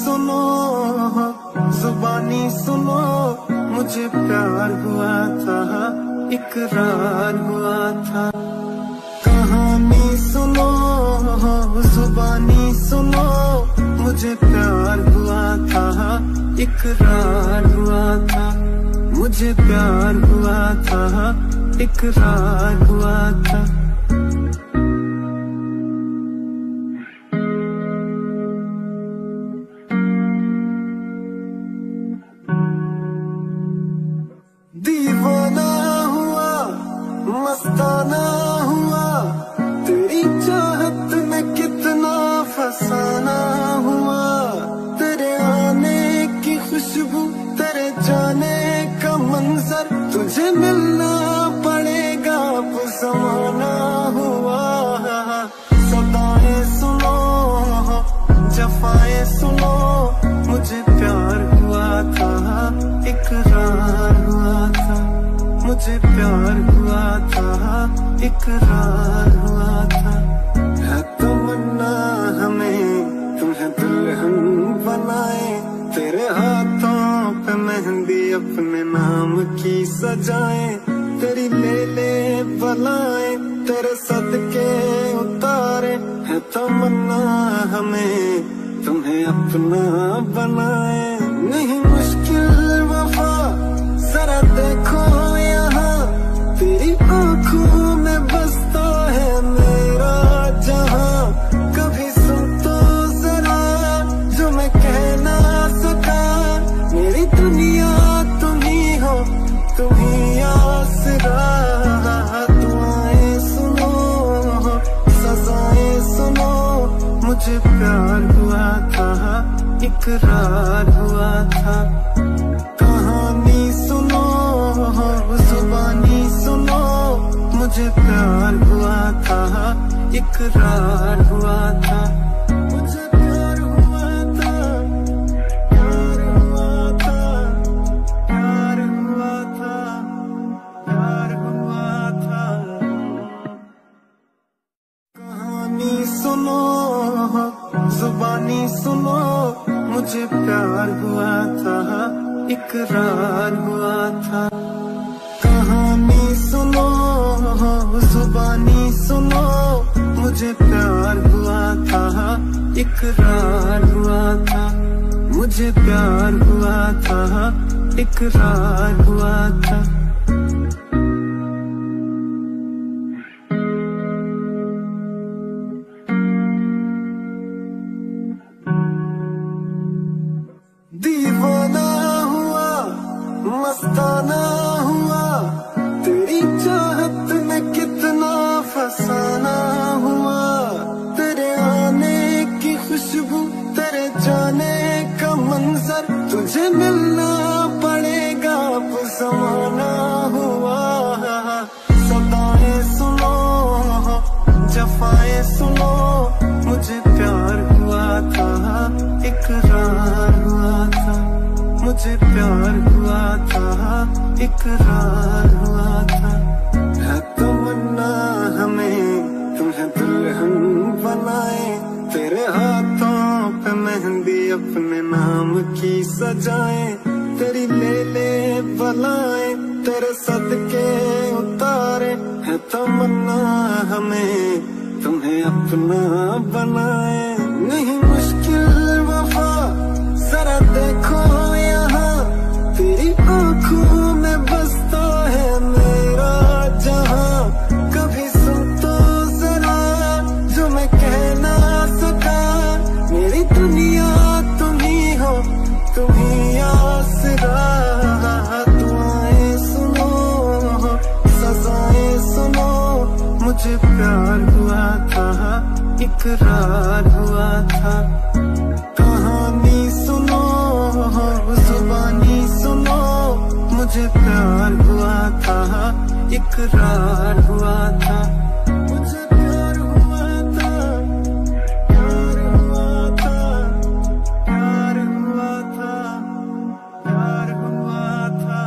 सुनो, जुबानी सुनो, मुझे प्यार हुआ था, इकरार हुआ था। कहानी सुनो, जुबानी सुनो, मुझे प्यार हुआ था, इकरार हुआ था। मुझे प्यार हुआ था, इकरार हुआ था। दीवाना हुआ, मस्ताना हुआ, तेरी चाहत में कितना फसाना हुआ। तेरे आने की खुशबू, तेरे जाने का मंजर, तुझे मिलना पड़ेगा अब ज़माना हुआ। सदाएं सुनो, जफाएं सुनो, मुझे प्यार हुआ था, इकरार हुआ था। मुझे प्यार हुआ था, इकरार हुआ था। है तमन्ना हमें तुम्हें दुल्हन बनाए, तेरे हाथों पे मेहंदी अपने नाम की सजाए। तेरी ले ले बलाए, तेरे सदके उतारे। है तमन्ना हमें तुम्हें अपना बनाए। नहीं मुश्किल वफा, जरा देखो यहाँ, तेरी आंखों में बसता है मेरा जहां। कभी सुन तो जरा जो मैं कह ना सका, मेरी दुनिया तुम ही हो, तुम ही आसरा। दुआएं सुनो, सजाएं सुनो, मुझे प्यार हुआ था, इकरार हुआ था। कहानी सुनो, जुबानी सुनो, मुझे प्यार हुआ था, इकरार हुआ था। मुझे प्यार हुआ था, प्यार हुआ था, प्यार हुआ था, प्यार हुआ था। कहानी सुनो, जुबानी सुनो, मुझे प्यार हुआ था, इकरार हुआ था। कहानी सुनो, जुबानी सुनो, मुझे प्यार हुआ था, इकरार हुआ था। मुझे प्यार हुआ था, इकरार हुआ था। दीवाना हुआ, मस्ताना हुआ, तेरी चाहत में कितना फसाना हुआ। तेरे आने की खुशबू, तेरे जाने का मंजर, तुझे मिलना पड़ेगा अब ज़माना हुआ। सदाएं सुनो, जफाएं सुनो, मुझे प्यार हुआ था, इकरार हुआ था। मुझे प्यार हुआ था, इकरार हुआ था। है तमन्ना हमें तुम्हें दुल्हन बनाए, तेरे हाथों पे मेहंदी अपने नाम की सजाए। तेरी ले ले बलाए, तेरे सदके उतारे। है तमन्ना हमें तुम्हें अपना बनाए। नहीं मुश्किल वफा, जरा देखो यहाँ, तेरी आंखों में बसता है मेरा जहां। कभी सुन तो जरा जो मैं कह ना सका, मेरी दुनिया तुम ही हो, तुम ही आसरा। दुआएं सुनो, सजाएं सुनो, मुझे प्यार हुआ था, इकरार हुआ था। कहानी सुनो, जुबानी सुनो, मुझे प्यार हुआ था, इकरार हुआ था। मुझे प्यार हुआ था, प्यार हुआ था, प्यार हुआ था, प्यार हुआ था।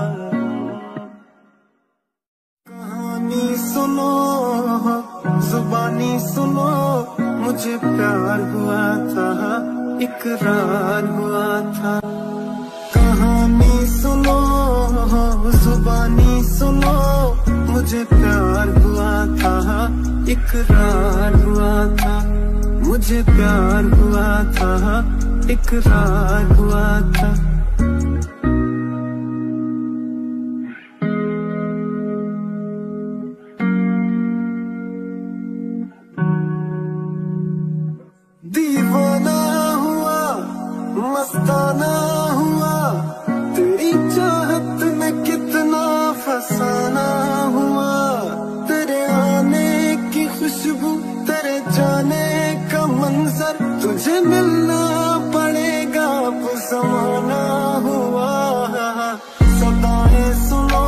कहानी सुनो, जुबानी सुनो, मुझे प्यार हुआ था, इकरार हुआ था। कहानी सुनो, जुबानी सुनो, मुझे प्यार हुआ था, इकरार हुआ था। मुझे प्यार हुआ था, इकरार हुआ था। दीवाना हुआ, मस्ताना हुआ, तेरी चाहत में कितना फसाना हुआ। तेरे आने की खुशबू, तेरे जाने का मंजर, तुझे मिलना पड़ेगा अब ज़माना हुआ। सदाएं सुनो,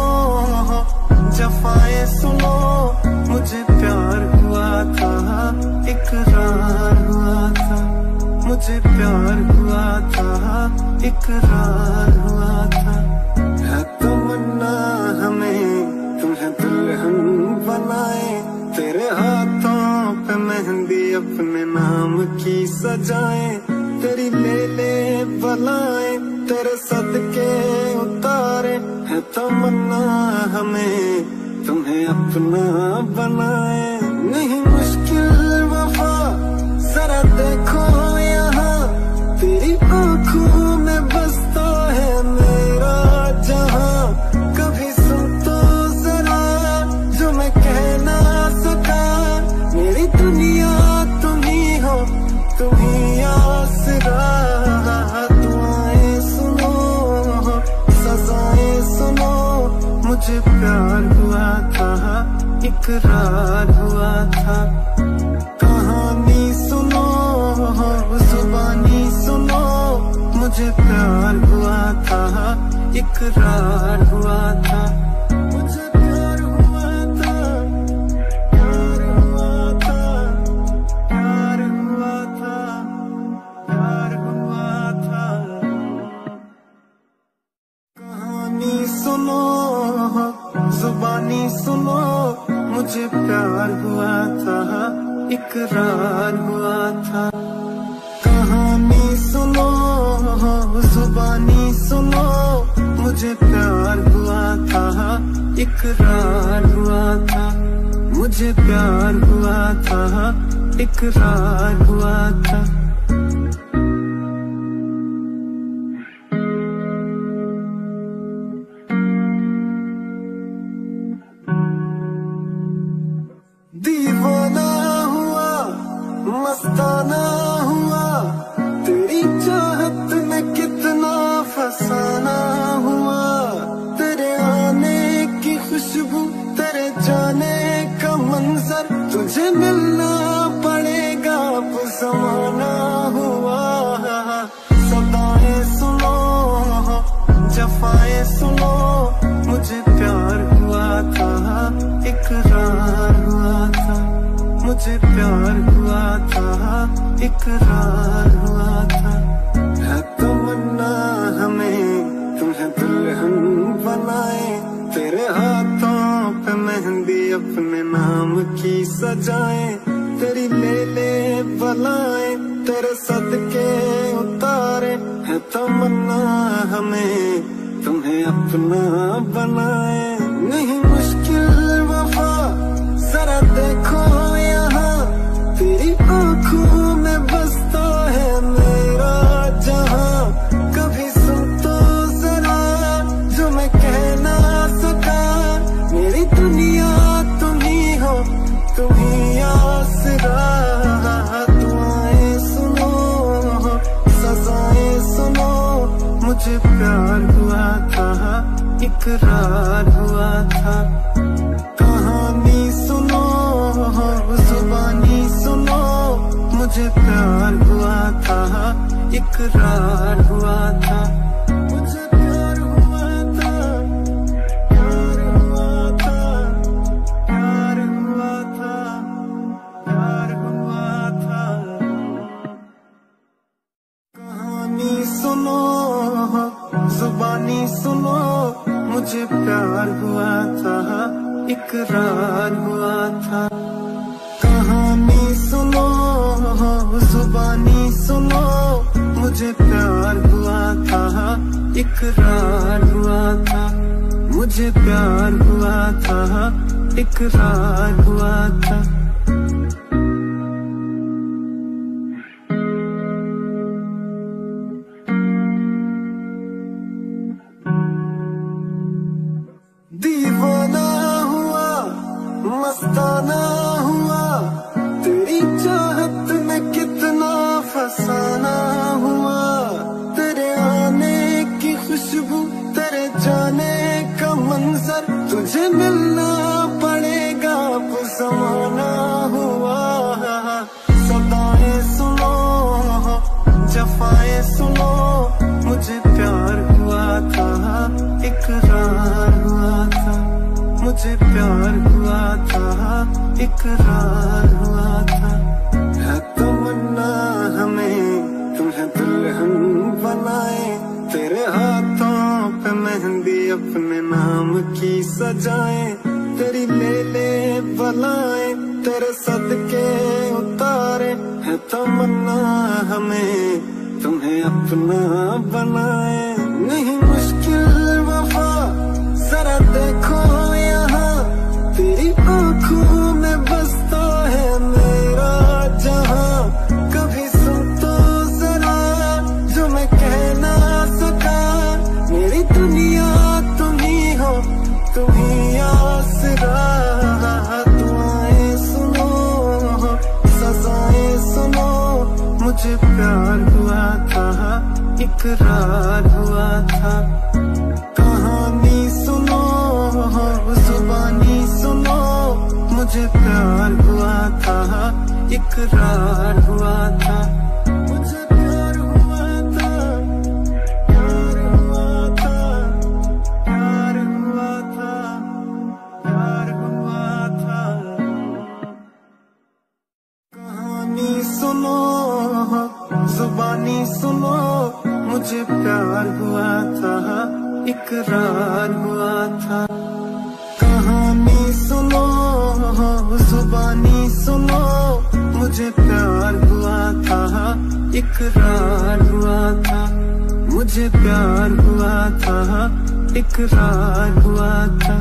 जफाएं सुनो, मुझे प्यार हुआ था, इकरार हुआ था। मुझे प्यार हुआ था, इकरार हुआ था। है तमन्ना हमें तुम्हें दुल्हन बनाए, तेरे हाथों पे मेहंदी अपने नाम की सजाए। तेरी ले ले बलाएं, तेरे सदके उतारे। है तमन्ना हमें तुम्हें अपना बनाए। नहीं मुश्किल वफा, जरा देखो यहाँ, तेरी आंखों में बसता है मेरा जहां। कभी सुन तो जरा जो मैं कह ना सका, मेरी दुनिया तुम ही हो, तुम ही आसरा। दुआएं सुनो, सजाएं सुनो, मुझे प्यार हुआ था, इकरार हुआ था। कहानी सुनो, जुबानी सुनो, मुझे प्यार हुआ था, इकरार हुआ था। मुझे प्यार हुआ था, प्यार हुआ था, प्यार हुआ था, प्यार हुआ था। कहानी सुनो, जुबानी सुनो, मुझे प्यार हुआ था, इकरार हुआ था। कहानी सुनो, जुबानी सुनो, मुझे प्यार हुआ था, इकरार हुआ था। मुझे प्यार हुआ था, इकरार हुआ था। दीवाना हुआ, मस्ताना हुआ, तेरी चाहत में कितना फसाना हुआ। तेरे आने की खुशबू, तेरे जाने का मंजर, तुझे मिलना पड़ेगा अब ज़माना हुआ। सदाएं सुनो, जफाएं सुनो, मुझे प्यार हुआ था, इकरार हुआ था। मुझे प्यार हुआ था, इकरार हुआ था। है तमन्ना हमें तुम्हें दुल्हन बनाए, तेरे हाथों पे मेहंदी अपने नाम की सजाए। तेरी ले ले बलाएं, तेरे सदके उतारे। है तमन्ना हमें तुम्हें अपना बनाए। नहीं मुश्किल वफा, जरा देखो यहाँ, तेरी आंखों में बसता है मेरा जहां। कभी सुन तो जरा जो मैं कह ना सका, मेरी दुनिया तुम ही हो, तुम ही आसरा। दुआएं सुनो, सजाएं सुनो, मुझे प्यार हुआ था, इकरार हुआ था। कहानी सुनो, जुबानी सुनो, मुझे प्यार हुआ था, इकरार हुआ था। मुझे प्यार हुआ था, प्यार हुआ था, प्यार हुआ था, प्यार हुआ था। कहानी सुनो, जुबानी सुनो, मुझे प्यार हुआ था, इकरार हुआ था। कहानी सुनो, जुबानी सुनो, मुझे प्यार हुआ था, इकरार हुआ था। मुझे प्यार हुआ था, इकरार हुआ था। दीवाना हुआ, मस्ताना हुआ, तेरी चाहत में कितना फसाना हुआ। तेरे आने की खुशबू, तेरे जाने का मंजर, तुझे मिलना पड़ेगा अब ज़माना हुआ। सदाएं सुनो, जफाएं सुनो, मुझे प्यार हुआ था, इकरार हुआ था। मुझे प्यार हुआ था, इकरार हुआ था। है तमन्ना हमें तुम्हें दुल्हन बनाए, तेरे हाथों पे मेहंदी अपने नाम की सजाए। तेरी ले ले बलाएं, तेरे सदके उतारे। है तमन्ना हमें तुम्हें अपना बनाए। नहीं मुश्किल वफा, जरा देखो यहाँ, तेरी आंखों में बसता है मेरा जहां। कभी सुन तो जरा जो मैं कह ना सका, मेरी दुनिया तुम ही हो, तुम ही आसरा। दुआएं सुनो, सजाएं सुनो, मुझे प्यार हुआ था, इकरार हुआ था। कहानी सुनो, जुबानी सुनो, मुझे प्यार हुआ था, इकरार हुआ था। मुझे प्यार हुआ था, प्यार हुआ था, प्यार हुआ था, प्यार हुआ था। कहानी सुनो, जुबानी सुनो, मुझे प्यार हुआ था, इकरार हुआ था। कहानी सुनो, जुबानी सुनो, मुझे प्यार हुआ था, इकरार हुआ था। मुझे प्यार हुआ था, इकरार हुआ था।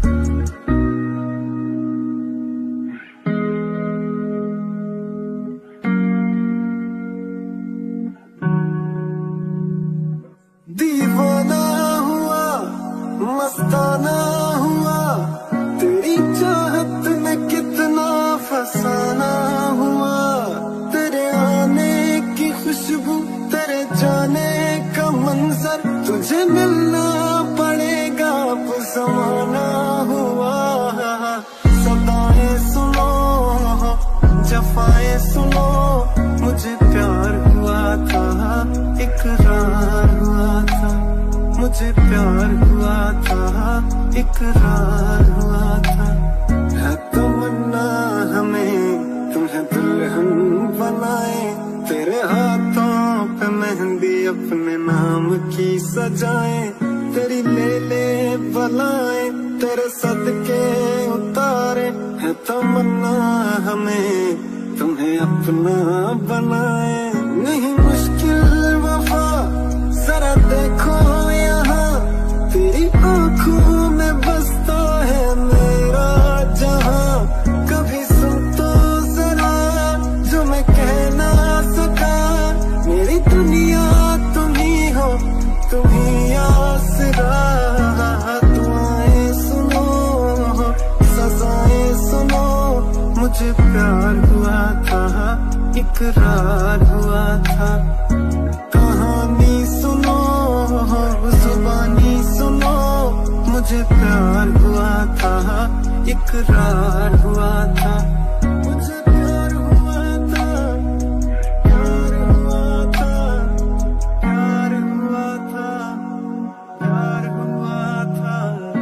दीवाना हुआ, मस्ताना हुआ, तेरी चाहत में कितना फसाना हुआ। तेरे आने की खुशबू, तेरे जाने का मंजर, तुझे मिलना पड़ेगा अब ज़माना हुआ। सदाएं सुनो, जफाएं सुनो, मुझे प्यार हुआ था, इकरार हुआ था। मुझे प्यार हुआ था, इकरार हुआ था। है तमन्ना हमें तुम्हें दुल्हन बनाए, तेरे हाथों पे मेहंदी अपने नाम की सजाए। तेरी ले ले बलाएं, तेरे सदके उतारे। है तमन्ना हमें तुम्हें अपना बनाए। नहीं मुश्किल वफा, जरा देखो यहाँ, तेरी आंखों में बसता है मेरा जहां। कभी सुन तो जरा जो मैं कह ना सका, मेरी दुनिया तुम ही हो, तुम ही आसरा। दुआएं सुनो, सजाएं सुनो, मुझे प्यार हुआ था, इकरार हुआ था। कहानी सुनो, जुबानी सुनो, मुझे प्यार हुआ था, इकरार हुआ था। मुझे प्यार हुआ था, प्यार हुआ था, प्यार हुआ था, प्यार हुआ था।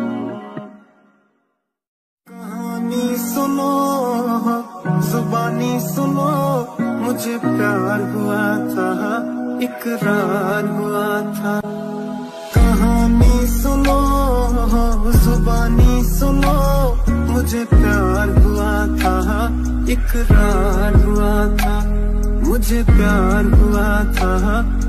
कहानी सुनो, जुबानी सुनो, मुझे प्यार हुआ था, इकरार हुआ था। कहानी सुनो, जुबानी सुनो, मुझे प्यार हुआ था, इकरार हुआ था। मुझे प्यार हुआ था,